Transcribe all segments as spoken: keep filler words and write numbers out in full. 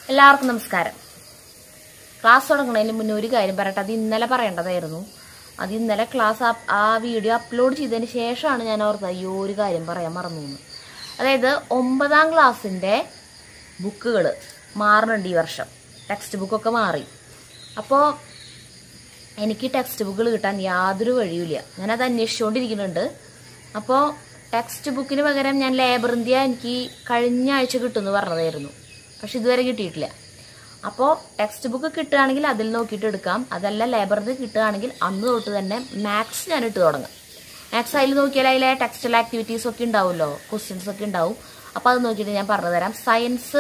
എല്ലാവർക്കും നമസ്കാരം. ക്ലാസ് തുടങ്ങുന്നതിന് മുന്നേ ഒരു കാര്യം പറയട്ടെ. അത് ഇന്നലെ പറയേണ്ടതായിരുന്നു. അത് ഇന്നലെ ക്ലാസ് ആ വീഡിയോ അപ്ലോഡ് ചെയ്തതിന് ശേഷമാണ് ഞാൻ ഓർത്തത് അയ്യോ ഒരു കാര്യം പറയാൻ മറന്നു എന്ന്. അതായത് ഒമ്പതാം ക്ലാസ്സിൻ്റെ ബുക്കുകൾ മാറുന്നുണ്ട് ഈ വർഷം. ടെക്സ്റ്റ് ബുക്കൊക്കെ മാറി. അപ്പോൾ എനിക്ക് ടെക്സ്റ്റ് ബുക്കുകൾ കിട്ടാൻ യാതൊരു വഴിയുമില്ല. ഞാനത് അന്വേഷിച്ചുകൊണ്ടിരിക്കുന്നുണ്ട്. അപ്പോൾ ടെക്സ്റ്റ് ബുക്കിന് പകരം ഞാൻ ലേബർ ഇന്ത്യ എനിക്ക് കഴിഞ്ഞ ആഴ്ച കിട്ടുമെന്ന് പറഞ്ഞതായിരുന്നു. പക്ഷെ ഇതുവരെ കിട്ടിയിട്ടില്ല. അപ്പോൾ ടെക്സ്റ്റ് ബുക്ക് കിട്ടുകയാണെങ്കിൽ അതിൽ നോക്കിയിട്ട് എടുക്കാം. അതല്ല ലേബർ ഇന്ത്യ കിട്ടുകയാണെങ്കിൽ അന്ന് തൊട്ട് തന്നെ മാത്സ് ഞാൻ ഇട്ട് തുടങ്ങാം. മാത്സ് അതിൽ നോക്കിയാൽ അതിലെ ടെക്സ്റ്റൽ ആക്ടിവിറ്റീസ് ഒക്കെ ഉണ്ടാവുമല്ലോ, ക്വസ്റ്റ്യൻസ് ഒക്കെ ഉണ്ടാവും. അപ്പോൾ അത് നോക്കിയിട്ട് ഞാൻ പറഞ്ഞു തരാം. സയൻസ്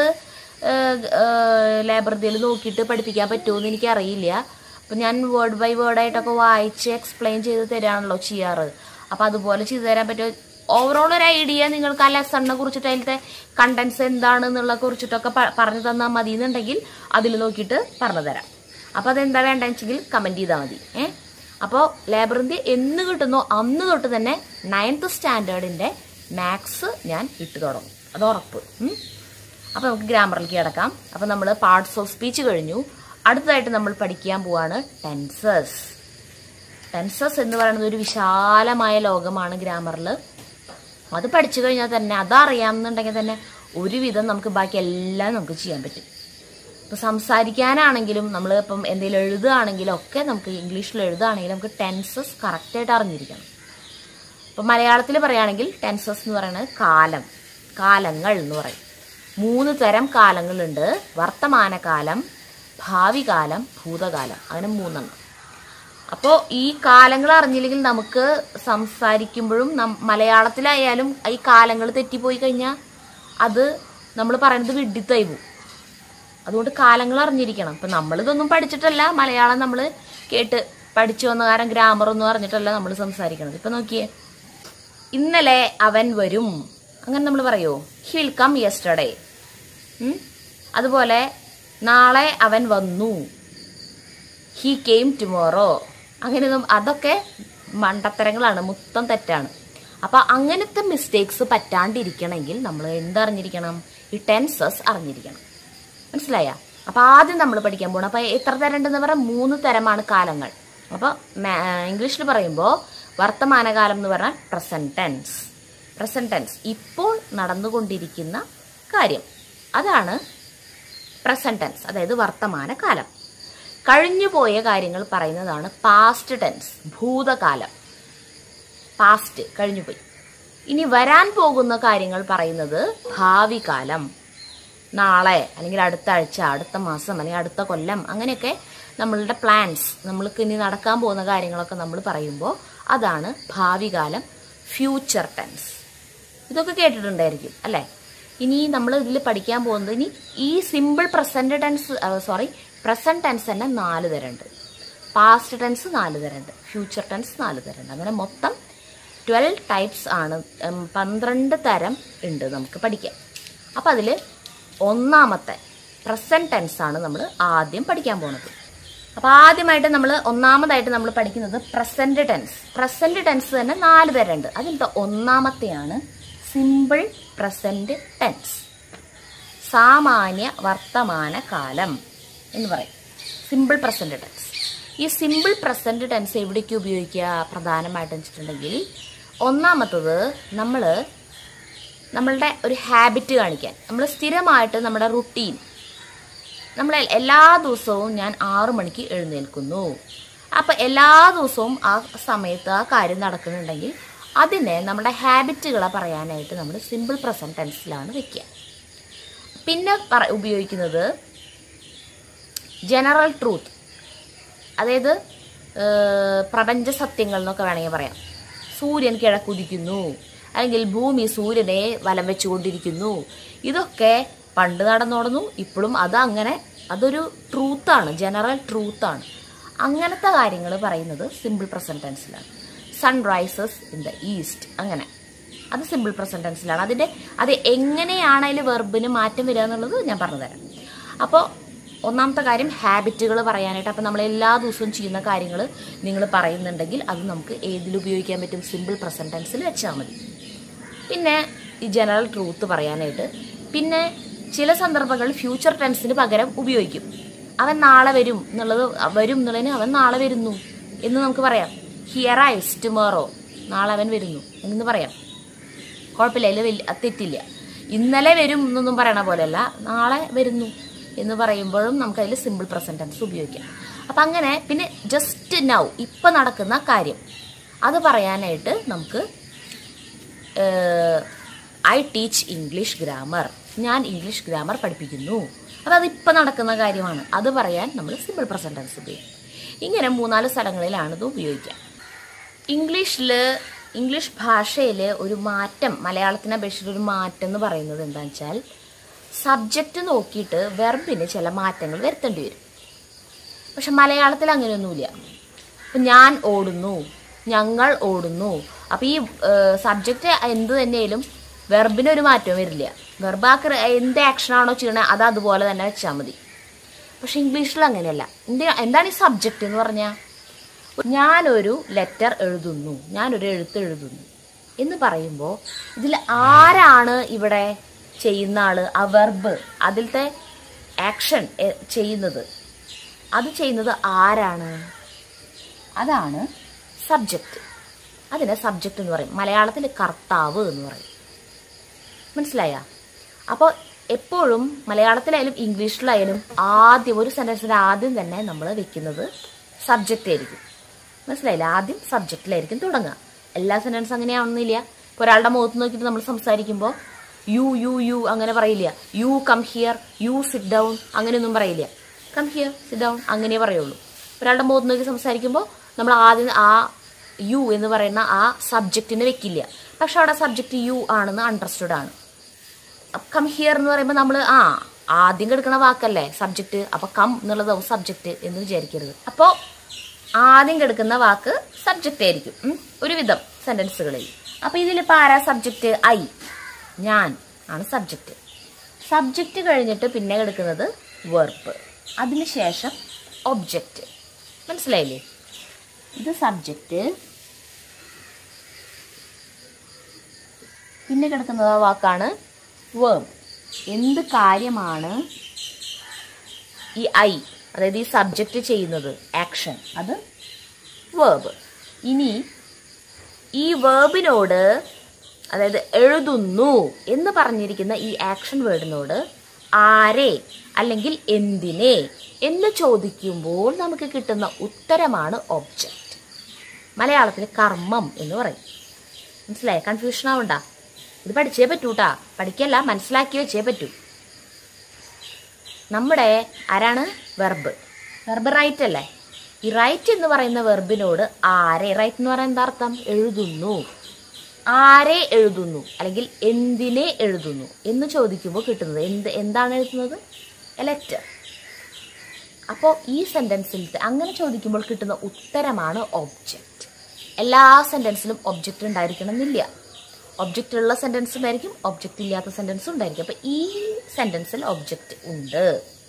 ലേബർ ഇന്ത്യയിൽ നോക്കിയിട്ട് പഠിപ്പിക്കാൻ പറ്റുമെന്ന് എനിക്കറിയില്ല. അപ്പം ഞാൻ വേർഡ് ബൈ വേർഡായിട്ടൊക്കെ വായിച്ച് എക്സ്പ്ലെയിൻ ചെയ്ത് തരാണല്ലോ ചെയ്യാറ്. അപ്പം അതുപോലെ ചെയ്തു തരാൻ പറ്റുമോ? ഓവറോൾ ഒരു ഐഡിയ നിങ്ങൾക്ക് ആ ലെസണിനെ കുറിച്ചിട്ട് അതിലത്തെ കണ്ടൻസ് എന്താണെന്നുള്ള കുറിച്ചിട്ടൊക്കെ പറഞ്ഞു തന്നാൽ മതി എന്നുണ്ടെങ്കിൽ അതിൽ നോക്കിയിട്ട് പറഞ്ഞു തരാം. അപ്പോൾ അതെന്താ വേണ്ടതെന്ന് വെച്ചെങ്കിൽ കമൻറ്റ് ചെയ്താൽ മതി. ഏഹ് അപ്പോൾ ലേബർ ഇന്ത്യ എന്ന് കിട്ടുന്നോ അന്ന് തൊട്ട് തന്നെ നയൻത്ത് സ്റ്റാൻഡേർഡിൻ്റെ മാത്സ് ഞാൻ ഇട്ട് തുടങ്ങും. അത് ഉറപ്പ്. അപ്പോൾ നമുക്ക് ഗ്രാമറിലേക്ക് കിടക്കാം. അപ്പോൾ നമ്മൾ പാർട്സ് ഓഫ് സ്പീച്ച് കഴിഞ്ഞു. അടുത്തതായിട്ട് നമ്മൾ പഠിക്കാൻ പോവാണ് ടെൻസസ്. ടെൻസസ് എന്ന് പറയുന്നത് ഒരു വിശാലമായ ലോകമാണ് ഗ്രാമറിൽ. അത് പഠിച്ചു കഴിഞ്ഞാൽ തന്നെ അതറിയാമെന്നുണ്ടെങ്കിൽ തന്നെ ഒരുവിധം നമുക്ക് ബാക്കി എല്ലാം നമുക്ക് ചെയ്യാൻ പറ്റും. ഇപ്പം സംസാരിക്കാനാണെങ്കിലും നമ്മൾ ഇപ്പം എന്തെങ്കിലും എഴുതുകയാണെങ്കിലും ഒക്കെ നമുക്ക് ഇംഗ്ലീഷിൽ എഴുതുകയാണെങ്കിലും നമുക്ക് ടെൻസസ് കറക്റ്റായിട്ട് അറിഞ്ഞിരിക്കണം. ഇപ്പം മലയാളത്തിൽ പറയുകയാണെങ്കിൽ ടെൻസസ് എന്ന് പറയുന്നത് കാലം, കാലങ്ങൾ എന്ന് പറയും. മൂന്ന് തരം കാലങ്ങളുണ്ട്. വർത്തമാനകാലം, ഭാവി കാലം, ഭൂതകാലം. അങ്ങനെ മൂന്നെണ്ണം. അപ്പോൾ ഈ കാലങ്ങൾ അറിഞ്ഞില്ലെങ്കിൽ നമുക്ക് സംസാരിക്കുമ്പോഴും മലയാളത്തിലായാലും ഈ കാലങ്ങൾ തെറ്റിപ്പോയി കഴിഞ്ഞാൽ അത് നമ്മൾ പറയുന്നത് വിഡിത്തായി പോവും. അതുകൊണ്ട് കാലങ്ങൾ അറിഞ്ഞിരിക്കണം. ഇപ്പം നമ്മളിതൊന്നും പഠിച്ചിട്ടല്ല, മലയാളം നമ്മൾ കേട്ട് പഠിച്ചു വന്ന കാരണം ഗ്രാമറൊന്നും അറിഞ്ഞിട്ടല്ല നമ്മൾ സംസാരിക്കണത്. ഇപ്പം നോക്കിയേ, ഇന്നലെ അവൻ വരും, അങ്ങനെ നമ്മൾ പറയുമോ? He will come yesterday. അതുപോലെ നാളെ അവൻ വന്നു, ഹി കെയിം ടുമോറോ. അങ്ങനെ അതൊക്കെ മണ്ടത്തരങ്ങളാണ്, മൊത്തം തെറ്റാണ്. അപ്പം അങ്ങനത്തെ മിസ്റ്റേക്സ് പറ്റാണ്ടിരിക്കണമെങ്കിൽ നമ്മൾ എന്തറിഞ്ഞിരിക്കണം? ഈ ടെൻസസ് അറിഞ്ഞിരിക്കണം. മനസ്സിലായ? അപ്പം ആദ്യം നമ്മൾ പഠിക്കാൻ പോകണം. അപ്പം എത്ര തരം ഉണ്ടെന്ന് പറയാം? മൂന്ന് തരമാണ് കാലങ്ങൾ. അപ്പോൾ ഇംഗ്ലീഷിൽ പറയുമ്പോൾ വർത്തമാനകാലം എന്ന് പറഞ്ഞാൽ പ്രസന്റ് ടെൻസ്. പ്രസന്റ് ടെൻസ് ഇപ്പോൾ നടന്നുകൊണ്ടിരിക്കുന്ന കാര്യം, അതാണ് പ്രസന്റ് ടെൻസ്, അതായത് വർത്തമാനകാലം. കഴിഞ്ഞു പോയ കാര്യങ്ങൾ പറയുന്നതാണ് പാസ്റ്റ് ടെൻസ്, ഭൂതകാലം. പാസ്റ്റ് കഴിഞ്ഞുപോയി. ഇനി വരാൻ പോകുന്ന കാര്യങ്ങൾ പറയുന്നത് ഭാവി കാലം. നാളെ അല്ലെങ്കിൽ അടുത്ത ആഴ്ച, അടുത്ത മാസം അല്ലെങ്കിൽ അടുത്ത കൊല്ലം, അങ്ങനെയൊക്കെ നമ്മളുടെ പ്ലാൻസ്, നമ്മൾക്ക് ഇനി നടക്കാൻ പോകുന്ന കാര്യങ്ങളൊക്കെ നമ്മൾ പറയുമ്പോൾ അതാണ് ഭാവി കാലം, ഫ്യൂച്ചർ ടെൻസ്. ഇതൊക്കെ കേട്ടിട്ടുണ്ടായിരിക്കും അല്ലേ? ഇനി നമ്മൾ ഇതിൽ പഠിക്കാൻ പോകുന്നത് ഇനി ഈ simple present tense, sorry present tense തന്നെ നാല് തരമുണ്ട്. പാസ്റ്റ് ടെൻസ് നാല് തരമുണ്ട്, ഫ്യൂച്ചർ ടെൻസ് നാല് തരമുണ്ട്. അങ്ങനെ മൊത്തം ട്വൽവ് ടൈപ്സ് ആണ്, പന്ത്രണ്ട് തരം ഉണ്ട് നമുക്ക് പഠിക്കാൻ. അപ്പം അതിൽ ഒന്നാമത്തെ പ്രസന്റ് ടെൻസ് ആണ് നമ്മൾ ആദ്യം പഠിക്കാൻ പോകുന്നത്. അപ്പോൾ ആദ്യമായിട്ട് നമ്മൾ ഒന്നാമതായിട്ട് നമ്മൾ പഠിക്കുന്നത് പ്രസന്റ് ടെൻസ്. പ്രസന്റ് ടെൻസ് തന്നെ നാല് തരമുണ്ട്. അതിലത്തെ ഒന്നാമത്തെയാണ് സിമ്പിൾ പ്രസന്റ് ടെൻസ്, സാമാന്യ വർത്തമാന കാലം എന്ന് പറയും. Simple present tense. ഈ സിമ്പിൾ പ്രസന്റ് ടെൻസ് എവിടേക്ക് ഉപയോഗിക്കുക പ്രധാനമായിട്ടും വെച്ചിട്ടുണ്ടെങ്കിൽ, ഒന്നാമത്തത് നമ്മൾ നമ്മളുടെ ഒരു ഹാബിറ്റ് കാണിക്കാൻ, നമ്മൾ സ്ഥിരമായിട്ട് നമ്മുടെ റുട്ടീൻ, നമ്മൾ എല്ലാ ദിവസവും ഞാൻ ആറു മണിക്ക് എഴുന്നേൽക്കുന്നു. അപ്പം എല്ലാ ദിവസവും ആ സമയത്ത് ആ കാര്യം നടക്കുന്നുണ്ടെങ്കിൽ അതിനെ നമ്മുടെ ഹാബിറ്റുകളെ പറയാനായിട്ട് നമ്മൾ സിമ്പിൾ പ്രസന്റ് ടെൻസിലാണ് വയ്ക്കുക. പിന്നെ പറ ഉപയോഗിക്കുന്നത് ജനറൽ ട്രൂത്ത്, അതായത് പ്രപഞ്ച സത്യങ്ങൾ എന്നൊക്കെ വേണമെങ്കിൽ പറയാം. സൂര്യൻ കിഴക്കുദിക്കുന്നു, അല്ലെങ്കിൽ ഭൂമി സൂര്യനെ വലം വെച്ചുകൊണ്ടിരിക്കുന്നു. ഇതൊക്കെ പണ്ട് നടന്നോടുന്നു, ഇപ്പോഴും അത് അങ്ങനെ, അതൊരു ട്രൂത്താണ്, ജനറൽ ട്രൂത്താണ്. അങ്ങനത്തെ കാര്യങ്ങൾ പറയുന്നത് സിമ്പിൾ പ്രസന്റ് ടെൻസിലാണ്. സൺറൈസസ് ഇൻ ദ ഈസ്റ്റ്, അങ്ങനെ അത് സിമ്പിൾ പ്രസന്റ് ടെൻസിലാണ്. അതിൻ്റെ അത് എങ്ങനെയാണ് അതിൽ വെർബിന് മാറ്റം വരിക എന്നുള്ളത് ഞാൻ പറഞ്ഞുതരാം. അപ്പോൾ ഒന്നാമത്തെ കാര്യം ഹാബിറ്റുകൾ പറയാനായിട്ട്. അപ്പം നമ്മൾ എല്ലാ ദിവസവും ചെയ്യുന്ന കാര്യങ്ങൾ നിങ്ങൾ പറയുന്നുണ്ടെങ്കിൽ അത് നമുക്ക് ഏതിൽ ഉപയോഗിക്കാൻ പറ്റും? സിമ്പിൾ പ്രസന്റ് ടെൻസിൽ വെച്ചാൽ മതി. പിന്നെ ഈ ജനറൽ ട്രൂത്ത് പറയാനായിട്ട്. പിന്നെ ചില സന്ദർഭങ്ങളിൽ ഫ്യൂച്ചർ ടെൻസിന് പകരം ഉപയോഗിക്കും. അവൻ നാളെ വരും എന്നുള്ളത് വരും എന്നുള്ളതിന് അവൻ നാളെ വരുന്നു എന്ന് നമുക്ക് പറയാം. ഹി അറൈവ്സ് ടുമോറോ, നാളെ അവൻ വരുന്നു എന്ന് പറയാം. കുഴപ്പമില്ല, അതിൽ വലിയ തെറ്റില്ല. ഇന്നലെ വരും എന്നൊന്നും പറയണ പോലെയല്ല, നാളെ വരുന്നു എന്ന് പറയുമ്പോഴും നമുക്കതിൽ സിമ്പിൾ പ്രസന്റ് ടെൻസ് ഉപയോഗിക്കാം. അപ്പം അങ്ങനെ പിന്നെ ജസ്റ്റ് നൗ, ഇപ്പം നടക്കുന്ന കാര്യം അത് പറയാനായിട്ട് നമുക്ക് ഐ ടീച്ച് ഇംഗ്ലീഷ് ഗ്രാമർ, ഞാൻ ഇംഗ്ലീഷ് ഗ്രാമർ പഠിപ്പിക്കുന്നു. അപ്പം അതിപ്പോൾ നടക്കുന്ന കാര്യമാണ്, അത് പറയാൻ നമ്മൾ സിമ്പിൾ പ്രസന്റ് ടെൻസ് ഉപയോഗിക്കും. ഇങ്ങനെ മൂന്നാല് സ്ഥലങ്ങളിലാണ് ഇത് ഉപയോഗിക്കുക. ഇംഗ്ലീഷിൽ ഇംഗ്ലീഷ് ഭാഷയിൽ ഒരു മാറ്റം, മലയാളത്തിനെ അപേക്ഷിച്ച് ഒരു മാറ്റം എന്ന് പറയുന്നത് എന്താണെന്ന് വെച്ചാൽ, സബ്ജക്റ്റ് നോക്കിയിട്ട് വെർബിന് ചില മാറ്റങ്ങൾ വരുത്തേണ്ടി വരും. പക്ഷെ മലയാളത്തിൽ അങ്ങനെയൊന്നുമില്ല. ഇപ്പം ഞാൻ ഓടുന്നു, ഞങ്ങൾ ഓടുന്നു. അപ്പം ഈ സബ്ജക്റ്റ് എന്ത് തന്നെയാലും വെർബിനൊരു മാറ്റവും വരില്ല. വെർബ് ആ എന്ത് ആക്ഷനാണോ ചെയ്യണത് അത് അതുപോലെ തന്നെ വെച്ചാൽ മതി. പക്ഷെ ഇംഗ്ലീഷിൽ അങ്ങനെയല്ല. എന്ത് എന്താണ് ഈ സബ്ജക്റ്റ് എന്ന് പറഞ്ഞാൽ, ഞാനൊരു ലെറ്റർ എഴുതുന്നു, ഞാനൊരു എഴുത്ത് എഴുതുന്നു എന്ന് പറയുമ്പോൾ ഇതിൽ ആരാണ് ഇവിടെ ചെയ്യുന്ന ആള്? ആ വെർബ്, അതിലത്തെ ആക്ഷൻ ചെയ്യുന്നത്, അത് ചെയ്യുന്നത് ആരാണ്? അതാണ് സബ്ജക്റ്റ്. അതിനെ സബ്ജക്റ്റ് എന്ന് പറയും. മലയാളത്തിൽ കർത്താവ് എന്ന് പറയും. മനസ്സിലായ? അപ്പോൾ എപ്പോഴും മലയാളത്തിലായാലും ഇംഗ്ലീഷിലായാലും ആദ്യം ഒരു സെന്റൻസിന്റെ ആദ്യം തന്നെ നമ്മൾ വെക്കുന്നത് സബ്ജക്റ്റ് ആയിരിക്കും. മനസ്സിലായില്ല? ആദ്യം സബ്ജക്റ്റിലായിരിക്കും തുടങ്ങുക. എല്ലാ സെന്റൻസും അങ്ങനെയാണെന്നില്ല. ഇപ്പോൾ ഒരാളുടെ മുഖത്ത് നോക്കിയിട്ട് നമ്മൾ സംസാരിക്കുമ്പോൾ യു യു യു അങ്ങനെ പറയില്ല. You come here, you sit down അങ്ങനെയൊന്നും പറയില്ല. കം ഹിയർ, സിറ്റ് ഡൗൺ അങ്ങനെ പറയുള്ളൂ. ഒരാളുടെ മുഖത്ത് നോക്കി സംസാരിക്കുമ്പോൾ നമ്മൾ ആദ്യം ആ യു എന്ന് പറയുന്ന ആ സബ്ജക്റ്റിനെ വെക്കില്ല. പക്ഷെ അവിടെ സബ്ജക്റ്റ് യു ആണെന്ന് അണ്ടർസ്റ്റുഡ് ആണ്. കം ഹിയർ എന്ന് പറയുമ്പോൾ നമ്മൾ ആ ആദ്യം കിടക്കുന്ന വാക്കല്ലേ സബ്ജക്റ്റ്, അപ്പോൾ കം എന്നുള്ളതാവും സബ്ജക്റ്റ് എന്ന് വിചാരിക്കരുത്. അപ്പോൾ ആദ്യം കിടക്കുന്ന വാക്ക് സബ്ജക്റ്റ് ആയിരിക്കും ഒരുവിധം സെന്റൻസുകളിൽ. അപ്പോൾ ഇതിലിപ്പോൾ ആരാ സബ്ജക്റ്റ്? ഐ, ഞാൻ ആണ് സബ്ജക്റ്റ്. സബ്ജക്റ്റ് കഴിഞ്ഞിട്ട് പിന്നെ കിടക്കുന്നത് വെർബ്, അതിനുശേഷം ഒബ്ജക്റ്റ്. മനസ്സിലായില്ലേ? ഇത് സബ്ജക്റ്റ്, പിന്നെ കിടക്കുന്നത് ആ വാക്കാണ് വെർബ്. എന്ത് കാര്യമാണ് ഈ ഐ, അതായത് ഈ സബ്ജക്റ്റ് ചെയ്യുന്നത്, ആക്ഷൻ, അത് വെർബ്. ഇനി ഈ വെർബിനോട്, അതായത് എഴുതുന്നു എന്ന് പറഞ്ഞിരിക്കുന്ന ഈ ആക്ഷൻ വേർഡിനോട് ആരെ അല്ലെങ്കിൽ എന്തിനെ എന്ന് ചോദിക്കുമ്പോൾ നമുക്ക് കിട്ടുന്ന ഉത്തരമാണ് ഒബ്ജക്റ്റ്. മലയാളത്തിൽ കർമ്മം എന്ന് പറയും. മനസ്സിലായി? കൺഫ്യൂഷൻ ആവണ്ട. ഇത് പഠിച്ചേ പറ്റൂട്ടാ. പഠിക്കല്ല, മനസ്സിലാക്കി വെച്ചേ പറ്റൂ. നമ്മുടെ ആരാണ്? വെർബ്. വെർബ് റൈറ്റ് അല്ലേ? ഈ റൈറ്റ് എന്ന് പറയുന്ന വെർബിനോട് ആരെ, റൈറ്റ് എന്ന് പറയുന്നത് എന്താ അർത്ഥം? എഴുതുന്നു. ആരെ എഴുതുന്നു അല്ലെങ്കിൽ എന്തിനെ എഴുതുന്നു എന്ന് ചോദിക്കുമ്പോൾ കിട്ടുന്നത് എന്ത് എന്താണ് എഴുതുന്നത്? A letter. അപ്പോൾ ഈ സെന്റൻസിൽ അങ്ങനെ ചോദിക്കുമ്പോൾ കിട്ടുന്ന ഉത്തരമാണ് ഒബ്ജക്റ്റ്. എല്ലാ സെന്റൻസിലും ഒബ്ജക്റ്റ് ഉണ്ടായിരിക്കണം എന്നില്ല. ഒബ്ജക്റ്റ് ഉള്ള സെന്റൻസ് ഉണ്ടായിരിക്കും, ഒബ്ജക്റ്റ് ഇല്ലാത്ത സെന്റൻസും ഉണ്ടായിരിക്കും. അപ്പോൾ ഈ സെന്റൻസിൽ ഒബ്ജക്റ്റ് ഉണ്ട്.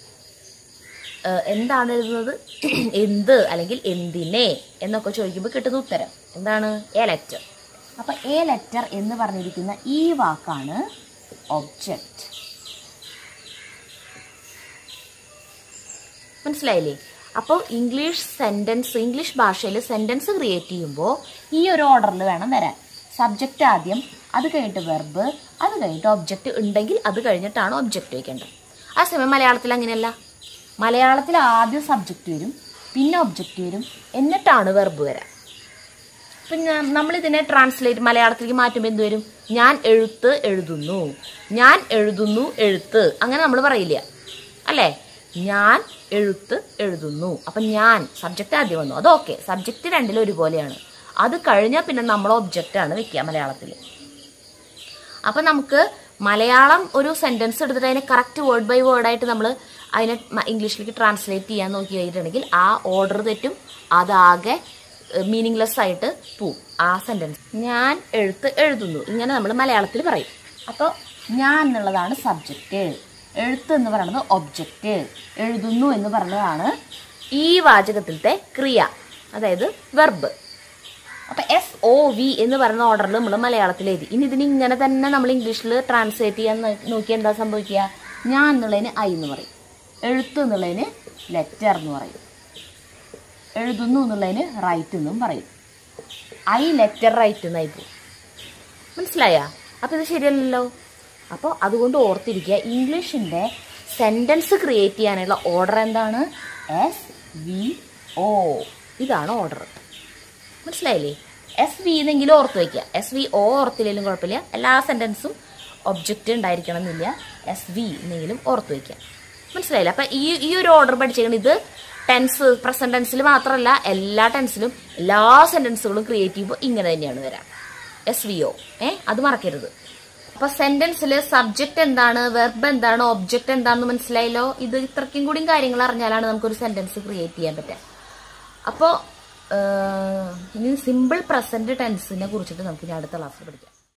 എന്താണ് എഴുതുന്നത്? എന്ത് അല്ലെങ്കിൽ എന്തിനെ എന്നൊക്കെ ചോദിക്കുമ്പോൾ കിട്ടുന്ന ഉത്തരം എന്താണ്? A letter. അപ്പം എ ലെറ്റർ എന്ന് പറഞ്ഞിരിക്കുന്ന ഈ വാക്കാണ് ഒബ്ജക്റ്റ്. മനസ്സിലായില്ലേ? അപ്പോൾ ഇംഗ്ലീഷ് സെന്റൻസ്, ഇംഗ്ലീഷ് ഭാഷയിൽ സെന്റൻസ് ക്രിയേറ്റ് ചെയ്യുമ്പോൾ ഈ ഒരു ഓർഡറിൽ വേണം വരാൻ. സബ്ജക്റ്റ് ആദ്യം, അത് കഴിഞ്ഞിട്ട് വെർബ്, അത് കഴിഞ്ഞിട്ട് ഒബ്ജക്റ്റ് ഉണ്ടെങ്കിൽ അത് കഴിഞ്ഞിട്ടാണ് ഒബ്ജക്റ്റ് വയ്ക്കേണ്ടത്. ആ സമയം മലയാളത്തിൽ അങ്ങനെയല്ല. മലയാളത്തിൽ ആദ്യം സബ്ജക്റ്റ് വരും, പിന്നെ ഒബ്ജക്റ്റ് വരും, എന്നിട്ടാണ് വെർബ് വരാം. പിന്നെ നമ്മളിതിനെ ട്രാൻസ്ലേറ്റ് മലയാളത്തിലേക്ക് മാറ്റുമ്പോൾ എന്ത് വരും? ഞാൻ എഴുത്ത് എഴുതുന്നു, ഞാൻ എഴുതുന്നു എഴുത്ത്, അങ്ങനെ നമ്മൾ പറയില്ല അല്ലേ? ഞാൻ എഴുത്ത് എഴുതുന്നു. അപ്പം ഞാൻ സബ്ജക്റ്റ് ആദ്യം വന്നു, അത് ഓക്കെ. സബ്ജക്റ്റ് രണ്ടിലും ഒരുപോലെയാണ്. അത് കഴിഞ്ഞാൽ പിന്നെ നമ്മൾ ഒബ്ജക്റ്റാണ് വെക്കുക മലയാളത്തിൽ. അപ്പം നമുക്ക് മലയാളം ഒരു സെന്റൻസ് എടുത്തിട്ട് അതിനെ കറക്റ്റ് വേർഡ് ബൈ വേർഡായിട്ട് നമ്മൾ അതിനെ ഇംഗ്ലീഷിലേക്ക് ട്രാൻസ്ലേറ്റ് ചെയ്യാൻ നോക്കി കഴിഞ്ഞിട്ടുണ്ടെങ്കിൽ ആ ഓർഡർ തെറ്റും, അതാകെ മീനിങ്ലെസ് ആയിട്ട് പോവും ആ സെന്റൻസ്. ഞാൻ എഴുത്ത് എഴുതുന്നു ഇങ്ങനെ നമ്മൾ മലയാളത്തിൽ പറയും. അപ്പോൾ ഞാൻ എന്നുള്ളതാണ് സബ്ജക്റ്റ്, എഴുത്ത് എന്ന് പറയുന്നത് ഒബ്ജക്റ്റ്, എഴുതുന്നു എന്ന് പറയുന്നതാണ് ഈ വാചകത്തിലത്തെ ക്രിയ, അതായത് വെർബ്. അപ്പം എഫ് ഒ വി എന്ന് പറയുന്ന ഓർഡറിൽ നമ്മൾ മലയാളത്തിൽ എഴുതി. ഇനി ഇതിന് ഇങ്ങനെ തന്നെ നമ്മൾ ഇംഗ്ലീഷിൽ ട്രാൻസ്ലേറ്റ് ചെയ്യാൻ നോക്കിയാൽ എന്താ സംഭവിക്കുക? ഞാൻ എന്നുള്ളതിന് ഐ എന്ന് പറയും. എഴുത്ത് എന്നുള്ളതിന് ലെറ്റർ എന്ന് പറയും. എഴുതുന്നു എന്നുള്ളതിന് റൈറ്റ് എന്നും പറയും. ഐ ലെറ്റർ റൈറ്റ് എന്നായി പോകും. മനസ്സിലായ? അപ്പം ഇത് ശരിയല്ലല്ലോ. അപ്പോൾ അതുകൊണ്ട് ഓർത്തിരിക്കുക, ഇംഗ്ലീഷിൻ്റെ സെൻറ്റൻസ് ക്രിയേറ്റ് ചെയ്യാനുള്ള ഓർഡർ എന്താണ്? S V O. ഇതാണ് ഓർഡർ. മനസ്സിലായില്ലേ? എസ് വി എന്നെങ്കിലും ഓർത്ത് വയ്ക്കുക. എസ് വി ഒ ഓർത്തില്ലെങ്കിലും കുഴപ്പമില്ല. എല്ലാ സെൻറ്റൻസും ഒബ്ജക്റ്റ് ഉണ്ടായിരിക്കണം എന്നില്ല. എസ് വി എന്നെങ്കിലും ഓർത്ത് വയ്ക്കുക. മനസ്സിലായില്ല? അപ്പം ഈ ഈ ഒരു ഓർഡർ പഠിച്ചേക്കണം. ഇത് ടെൻസ് പ്രസന്റ് ടെൻസിൽ മാത്രമല്ല, എല്ലാ ടെൻസിലും എല്ലാ സെൻറ്റൻസുകളും ക്രിയേറ്റ് ചെയ്യുമ്പോൾ ഇങ്ങനെ തന്നെയാണ് വരാം. S V O. ഏ അത് മറക്കരുത്. അപ്പൊ സെന്റൻസിൽ സബ്ജക്ട് എന്താണ്, വെർബ് എന്താണ്, ഒബ്ജക്റ്റ് എന്താണെന്ന് മനസ്സിലായല്ലോ. ഇത് ഇത്രയ്ക്കും കൂടി കാര്യങ്ങൾ അറിഞ്ഞാലാണ് നമുക്കൊരു സെന്റൻസ് ക്രിയേറ്റ് ചെയ്യാൻ പറ്റുക. അപ്പോൾ ഇനി സിമ്പിൾ പ്രസന്റ് ടെൻസിനെ കുറിച്ചിട്ട് നമുക്ക് ഇനി അടുത്ത ക്ലാസ്സിൽ പഠിക്കാം.